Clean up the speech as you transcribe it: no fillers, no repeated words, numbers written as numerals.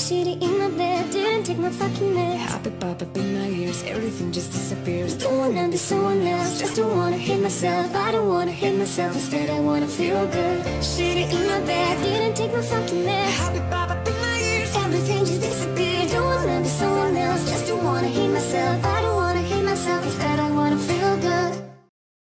Shitty in my bed, didn't take my fucking meds. Happy pop up in my ears, everything just disappears. Don't wanna be someone else, just don't wanna hate myself. I don't wanna hate myself, instead I wanna feel good. Shitty in my bed, didn't take my fucking meds. Happy pop up in my ears, everything just disappears.